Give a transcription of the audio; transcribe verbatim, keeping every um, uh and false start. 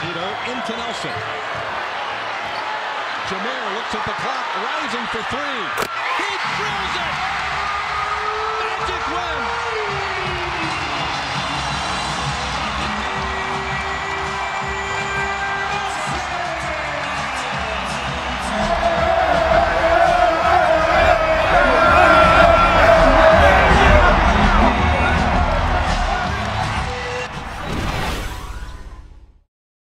Esposito into Nelson. Jameer looks at the clock, rising for three. He drills it!